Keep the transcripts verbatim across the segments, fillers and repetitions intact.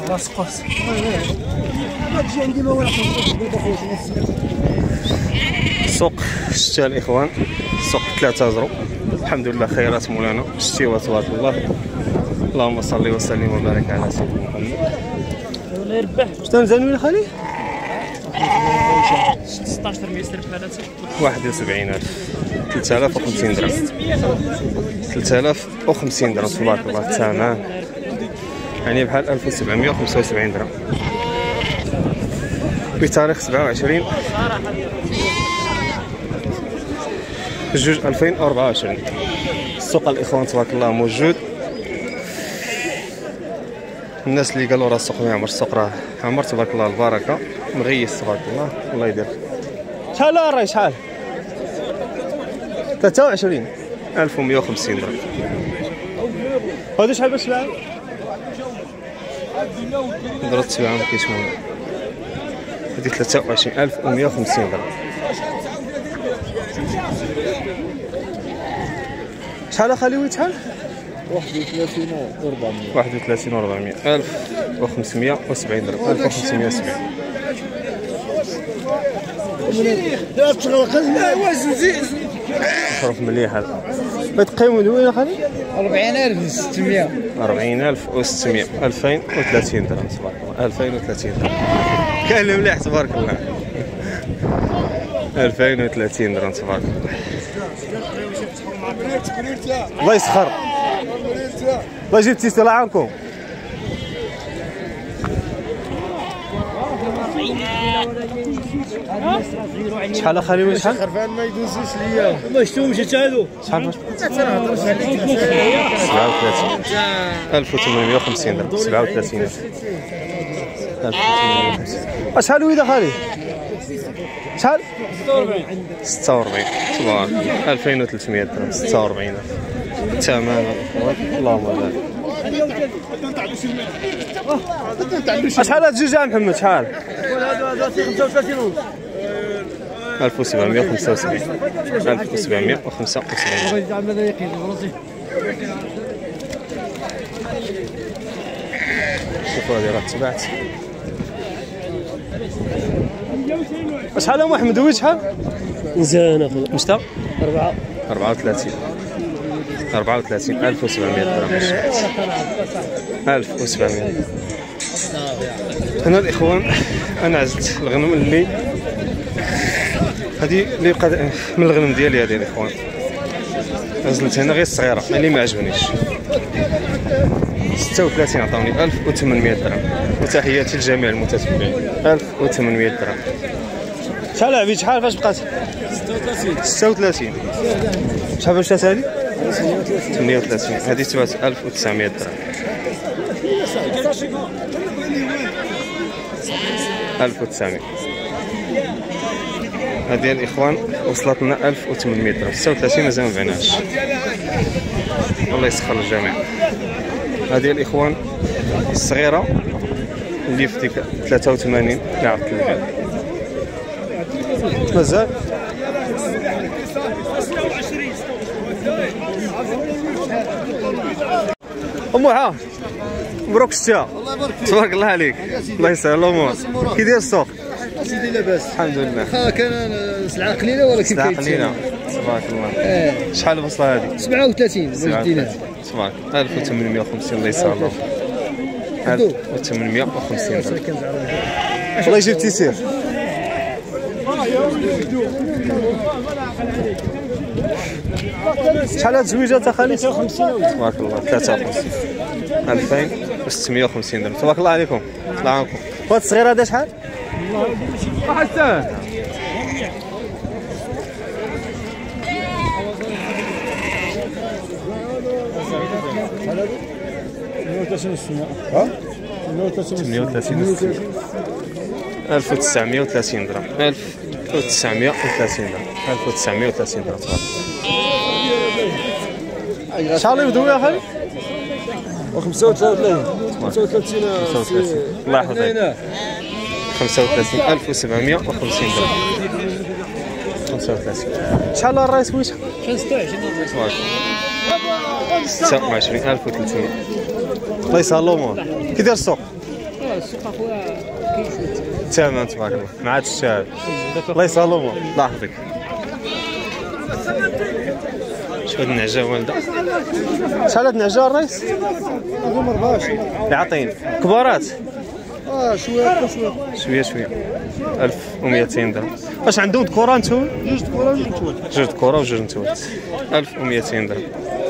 راس قوس تجي عندي ما ورا السوق شتا الاخوان، السوق ثلاثة زرو. الحمد لله خيرات مولانا، شتي تبارك الله. اللهم صل وسلم وبارك على سيدنا محمد. الله يربح. شتا مزال وين خالي؟ ستطاش ميسر بحالات واحد وسبعين ألف، ثلاثة آلاف وخمسين درهم، ثلاثة آلاف وخمسين درهم تبارك الله. تمام، يعني بحال ألف وسبعمية وخمسة وسبعين درهم بتاريخ سبعة وعشرين جوج ألفين وأربعة وعشرين. السوق الاخوان تبارك الله موجود. الناس اللي قالوا راه السوق ما يعمرش، السوق راه عمر تبارك الله، البركه مغيس تبارك الله. الله يدير. شحال الراي شحال؟ ثلاثة وعشرين ألف ومية وخمسين درهم. هذا شحال باش تباع؟ ضربت تباع ما كاينش مهم. هذه ثلاثة وعشرين ألف ومية وخمسين درهم. شحال اخالي شحال؟ واحد وثلاثين وأربعمية. واحد وثلاثين وأربعمية، ألف وخمسمية وسبعين درهم، ألف وخمسمية وسبعين. لا تغلق صرف مليح هذا. بتقيموا وين اخالي؟ أربعين ألف وستمية. أربعين ألف وستمية، ألفين وثلاثين درهم تبارك الله. ألفين وثلاثين درهم كاين اللي مليح تبارك الله. ألفين وثلاثين درهم تبارك الله. الله يسخر. الله جبتي سلعة عنكم. شحال اخالي وين شحال؟ خرفان ما يدوزوش ليا. ما شفتهمش حتى هادو. شحال؟ سبعة وثلاثين ألف وثمانمية وخمسين درهم. سبعة وثلاثين ألف وثمانمية وخمسين. شحال ويدا خالي؟ شحال؟ ستة وأربعين تبارك الله. ألفين وثلاثمية درهم. ستة وأربعين ألف. تمام اللهم بارك. شحال هاد الجوج محمد شحال؟ خمسة وثلاثين ونص. ألف وسبعمية وخمسة وسبعين. ألف وسبعمية وخمسة وسبعين. شوفوا هذه راه تباعت. شحال يا محمد وي شحال؟ مزيان اخويا. مشتا؟ أربعة. أربعة وثلاثين. أربعة وثلاثين ألف وسبعمية درهم. ألف وسبعمية. هنا الإخوان أنا عزلت الغنم اللي هذه اللي بقى من الغنم ديالي. هذه الإخوان عزلت هنا غير الصغيرة اللي ما عجبنيش. ستة وثلاثين عطاوني ألف وثمانمية درهم. وتحياتي لجميع المتتبعين. ألف وثمانمية درهم. شحال عبيد شحال فاش بقات؟ ستة وثلاثين. شحال فاش جات هذه؟ ثمانية وثلاثين. هذه تبات ألف وتسعمية درهم. ألف وتسعمية. هذه الإخوان وصلت لنا ألف وثمانمية درهم. ستة وثلاثين مازال ما بعناش. الله يسخر الجميع. هذه الإخوان الصغيرة اللي في ديك ثلاثة وثمانين اللي عرفت البيع. مازال أم وحا مبروك شتيها. تبارك الله عليك. الله يسهل الأمور. كي داير السوق؟ سيدي لاباس الحمد لله. واخا كان سلعة قليلة ولكن سلعة قليلة تبارك الله. اه شحال البصلة هذه؟ سبعة وثلاثين. تبارك ألف وثمانمية وخمسين. الله يسهل الأمور. ألف وثمانمية وخمسين. والله يجيب تيسير. شحال هاد الزويجات اخالي؟ تبارك الله. ثلاثة وخمسين. ألفين وستمية وخمسين درهم. تبارك الله عليكم. الله يعاونكم. وهاد الصغير هذا شحال؟ واحد الساعة. ثمانية وثلاثين. ألف وتسعمية وثلاثين درهم. ألف وتسعمية وثلاثين درهم. ألف وتسعمية وثلاثين درهم. شحال يبدو يا اخي؟ خمسة وثلاثين. خمسة وثلاثين. الله يحفظك. خمسة وثلاثين ألف وسبعمية وخمسين درهم. خمسة وثلاثين. شحال الرايس ويش؟ ستة وعشرين. ستة وعشرين ألف وثلاثمية. الله يسهل الأمور. كي داير السوق؟ السوق اخويا كاين شويه الثمن تبارك الله ما عادش الشاهد. الله يسلمك الله يحفظك. شوف هاد النعجه والده. شحال هاد النعجه الرئيس؟ هما أربعة يعطيني كبارات اه شويه شويه شويه شويه. ألف ومئتين درهم. واش عندهم ذكورة نتوما؟ جوج كره جوج توت جوج ذكورة وجوج نتوات. ألف ومئتين درهم.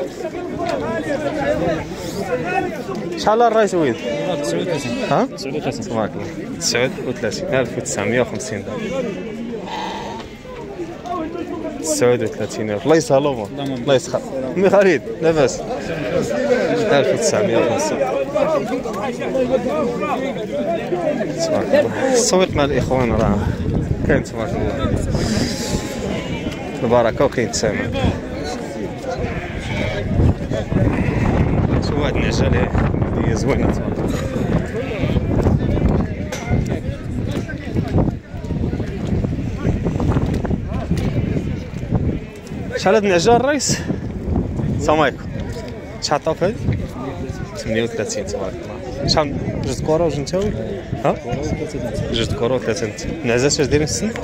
شحال الرئيس وليد؟ تسعة وثلاثين ها؟ تسعة وثلاثين تبارك الله. تسعة وثلاثين ألف وتسعمائة وخمسين درهم. تسعة وثلاثين ألف. الله يسهلهم الله يسخر. أمي خالد لاباس؟ ألف وتسعمائة وخمسين. تبارك الله. السويق مع الإخوان راه كاين تبارك الله. البركة وكاين الثمن. شوف هاد النعجة اللي هي زوينة تبارك الله. شحال هاد النعجة الرئيس؟ السلام عليكم. شحال عطاو في هادي؟ ثمانية وثلاثين تبارك الله. شحال جوج كرة وجوج نتاوي؟ ها؟ جوج كرة وثلاثة نتاوي. النعزات اش دايرين في السن؟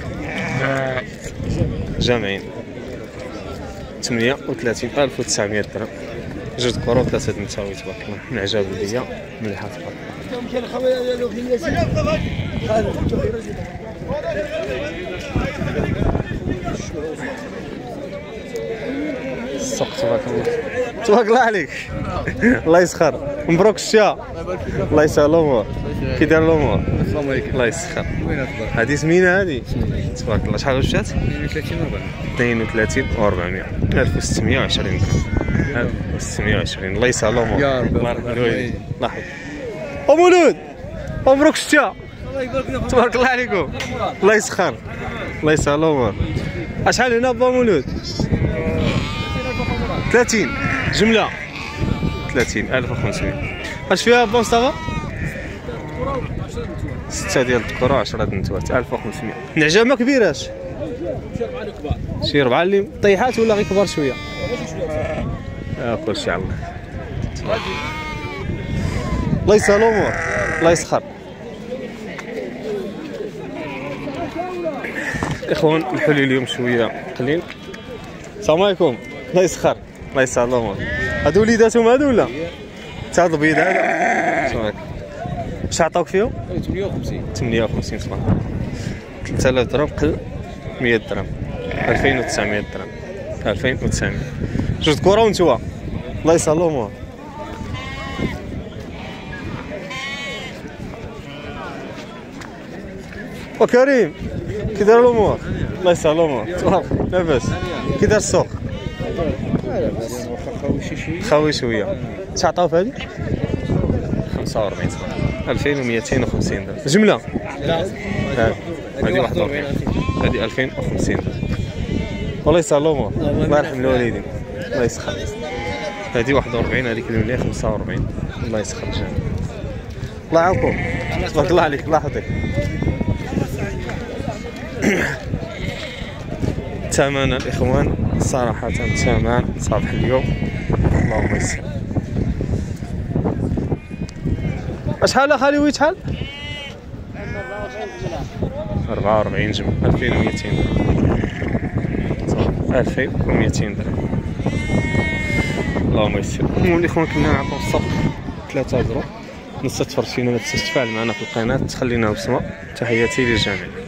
جامعين. ثمانية وثلاثين ألف وتسعمائة درهم. جوج كرة وثلاثة نتاوي تبارك الله. نعجة بلدية مليحة تبارك الله. السوق تبارك الله. تبارك الله عليك. الله يسخر. مبروك الشتاء. الله يسهل الامور. كي داير الامور؟ السلام عليكم. الله يسخر. وين اخبارك؟ هذه سمينه هذه تبارك الله. شحال مشات؟ اثنين وثلاثين وأربعمائة. اثنين وثلاثين وأربعمائة. ألف وستمائة وعشرين درهم. ألف وستمائة وعشرين. الله يسهل الامور. يا رب. الله يرحم الوالدين. الله يحفظك. ام مولود مبروك الشتاء. الله يبارك فيك. تبارك الله عليكم. الله يسخر. الله يسهل الامور. اشحال هنا با مولود؟ ثلاثين جمله. ثلاثين ألف وخمسمائة. اش فيها با مصطفى؟ ستة ديال الذكورة وعشرة ديال النتوات. ألف وخمسمائة. نعجة ما كبيراش؟ شي ربعة اللي طيحات ولا غير كبار شويه؟ اه كلشي على الله. الله يسهل الامور. الله يسخر. الاخوان نحلوا اليوم شويه قليل. السلام عليكم. الله يسخر. الله يسهل الامور. هادو وليداتهم هادو ولا؟ تا هاد البيض هذا؟ السلام عليكم. اش عطاوك فيهم؟ ثمانية وخمسين. ثمانية وخمسين صباح. ثلاثة آلاف درهم قل مئة درهم. ألفين وتسعمائة درهم. ألفين وتسعمائة. جوج كرة ونتوى. الله يسهل الامور. وكريم كي داير الامور؟ الله يسهل الامور. لاباس؟ كي داير السوق؟ خاوي شويه. اش عطاو في هادي؟ خمسة وأربعين صباح. ألفين ومئتين وخمسين درهم. جمله؟ لا هادي واحد وأربعين. هادي ألفين وخمسين درهم. والله يسهل الامور. الله يرحم الوالدين. الله يسخر. هادي واحد وأربعين. هذيك اللي خمسة وأربعين. الله يسخر الجميع. الله يعاونكم. تبارك الله عليك. الله يحفظك. ثمن الاخوان صراحه ثمن صباح اليوم اللهم يسر. شحال اخالي وي شحال؟ أربعة وأربعين جمله. ألفين ومئتين درهم. ألفين ومئتين درهم. اللهم يسر. المهم الاخوان كنا نعطيو الصف ثلاثة درهم. نص تفرجينا ما تنساش تفاعل معنا في القناه تخلينا بصمه. تحياتي للجميع.